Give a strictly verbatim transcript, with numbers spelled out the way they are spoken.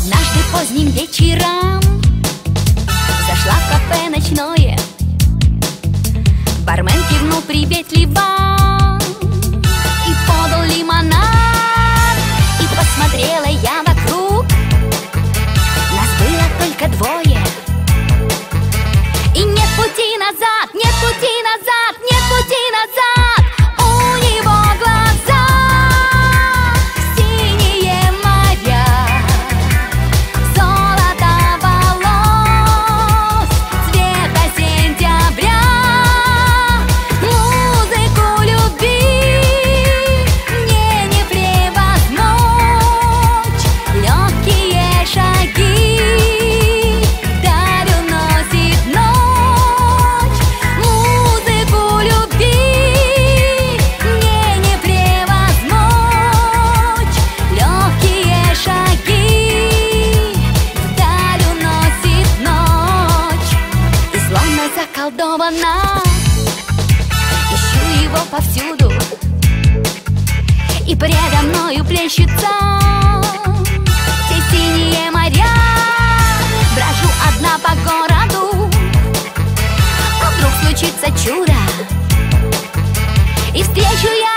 Однажды поздним вечером зашла в кафе ночное. Бармен кивнул приветливо и подал лимонад. И посмотрела я вокруг, нас было только двое. И нет пути назад, нет пути назад, нет пути назад. У него глаза синие моря, золото волос цвета сентября. Музыку любви мне не превозмочь. Легкие шаги вдаль уносит ночь. Музыку любви мне не превозмочь. Легкие шаги вдаль уносит ночь. И словно заколдована ищу его повсюду, и предо мною плещется те синие моря. Брожу одна по городу, а вдруг случится чудо, и встречу я